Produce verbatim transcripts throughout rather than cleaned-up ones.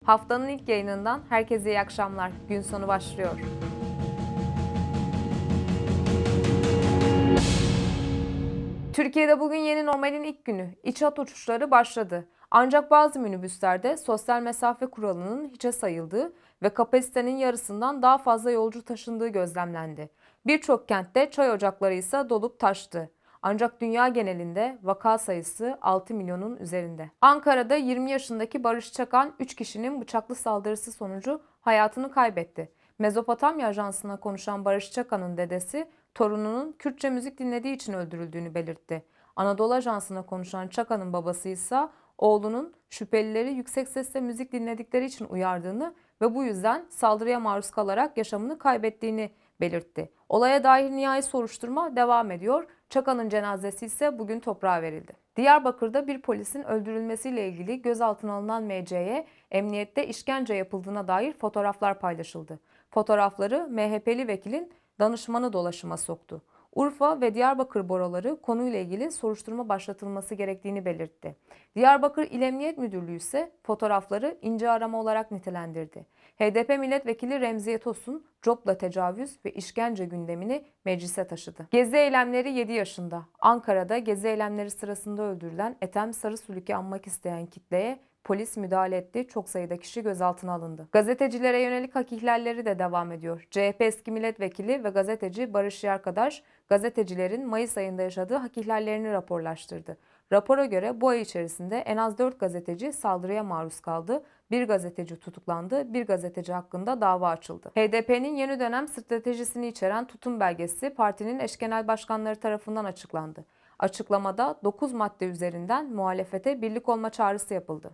Haftanın ilk yayınından herkese iyi akşamlar. Gün sonu başlıyor. Türkiye'de bugün yeni normalin ilk günü. İç hat uçuşları başladı. Ancak bazı minibüslerde sosyal mesafe kuralının hiçe sayıldığı ve kapasitenin yarısından daha fazla yolcu taşındığı gözlemlendi. Birçok kentte çay ocakları ise dolup taştı. Ancak dünya genelinde vaka sayısı altı milyonun üzerinde. Ankara'da yirmi yaşındaki Barış Çakan üç kişinin bıçaklı saldırısı sonucu hayatını kaybetti. Mezopotamya Ajansı'na konuşan Barış Çakan'ın dedesi, torununun Kürtçe müzik dinlediği için öldürüldüğünü belirtti. Anadolu Ajansı'na konuşan Çakan'ın babası ise oğlunun şüphelileri yüksek sesle müzik dinledikleri için uyardığını ve bu yüzden saldırıya maruz kalarak yaşamını kaybettiğini belirtti. Olaya dair nihai soruşturma devam ediyor. Çakan'ın cenazesi ise bugün toprağa verildi. Diyarbakır'da bir polisin öldürülmesiyle ilgili gözaltına alınan M C'ye emniyette işkence yapıldığına dair fotoğraflar paylaşıldı. Fotoğrafları M H P'li vekilin danışmanı dolaşıma soktu. Urfa ve Diyarbakır Baroları konuyla ilgili soruşturma başlatılması gerektiğini belirtti. Diyarbakır İl Emniyet Müdürlüğü ise fotoğrafları ince arama olarak nitelendirdi. H D P Milletvekili Remziye Tosun, copla tecavüz ve işkence gündemini meclise taşıdı. Gezi eylemleri yedi yaşında. Ankara'da gezi eylemleri sırasında öldürülen Ethem Sarısülük'ü anmak isteyen kitleye polis müdahale etti. Çok sayıda kişi gözaltına alındı. Gazetecilere yönelik hak ihlalleri de devam ediyor. C H P eski milletvekili ve gazeteci Barış Yarkadaş, gazetecilerin Mayıs ayında yaşadığı hak ihlallerini raporlaştırdı. Rapora göre bu ay içerisinde en az dört gazeteci saldırıya maruz kaldı. Bir gazeteci tutuklandı, bir gazeteci hakkında dava açıldı. H D P'nin yeni dönem stratejisini içeren tutum belgesi partinin eş genel başkanları tarafından açıklandı. Açıklamada dokuz madde üzerinden muhalefete birlik olma çağrısı yapıldı.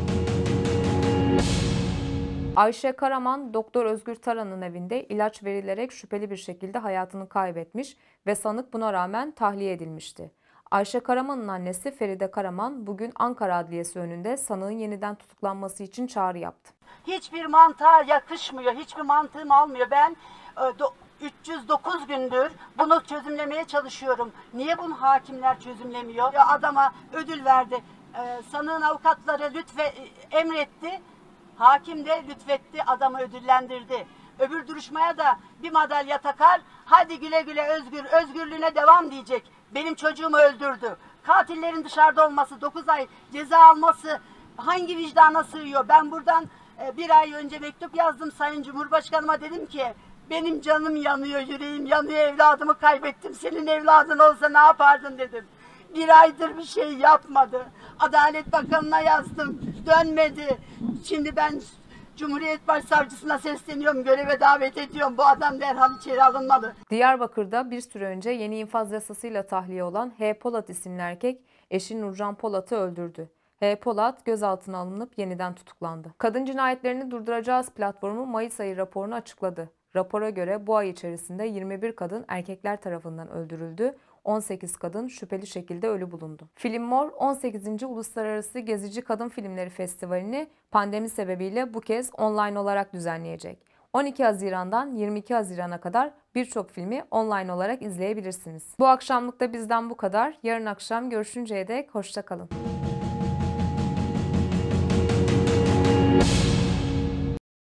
Ayşe Karaman, Doktor Özgür Taran'ın evinde ilaç verilerek şüpheli bir şekilde hayatını kaybetmiş ve sanık buna rağmen tahliye edilmişti. Ayşe Karaman'ın annesi Feride Karaman bugün Ankara Adliyesi önünde sanığın yeniden tutuklanması için çağrı yaptı. Hiçbir mantığa yakışmıyor, hiçbir mantığım almıyor. Ben üç yüz dokuz gündür bunu çözümlemeye çalışıyorum. Niye bunu hakimler çözümlemiyor? Adama ödül verdi, sanığın avukatları lütfe emretti, hakim de lütfetti, adamı ödüllendirdi. Öbür duruşmaya da bir madalya takar, hadi güle güle özgür, özgürlüğüne devam diyecek. Benim çocuğumu öldürdü. Katillerin dışarıda olması, dokuz ay ceza alması hangi vicdana sığıyor? Ben buradan e, bir ay önce mektup yazdım Sayın Cumhurbaşkanıma, dedim ki benim canım yanıyor, yüreğim yanıyor, evladımı kaybettim. Senin evladın olsa ne yapardın dedim. Bir aydır bir şey yapmadı. Adalet Bakanı'na yazdım, dönmedi. Şimdi ben Cumhuriyet Başsavcısına sesleniyorum, göreve davet ediyorum. Bu adam derhal içeri alınmalı. Diyarbakır'da bir süre önce yeni infaz yasasıyla tahliye olan H. Polat isimli erkek eşi Nurcan Polat'ı öldürdü. H. Polat gözaltına alınıp yeniden tutuklandı. Kadın Cinayetlerini Durduracağız platformu Mayıs ayı raporunu açıkladı. Rapora göre bu ay içerisinde yirmi bir kadın erkekler tarafından öldürüldü. on sekiz kadın şüpheli şekilde ölü bulundu. Film Mor on sekizinci Uluslararası Gezici Kadın Filmleri Festivali'ni pandemi sebebiyle bu kez online olarak düzenleyecek. on iki Haziran'dan yirmi iki Haziran'a kadar birçok filmi online olarak izleyebilirsiniz. Bu akşamlık da bizden bu kadar. Yarın akşam görüşünceye dek hoşça kalın.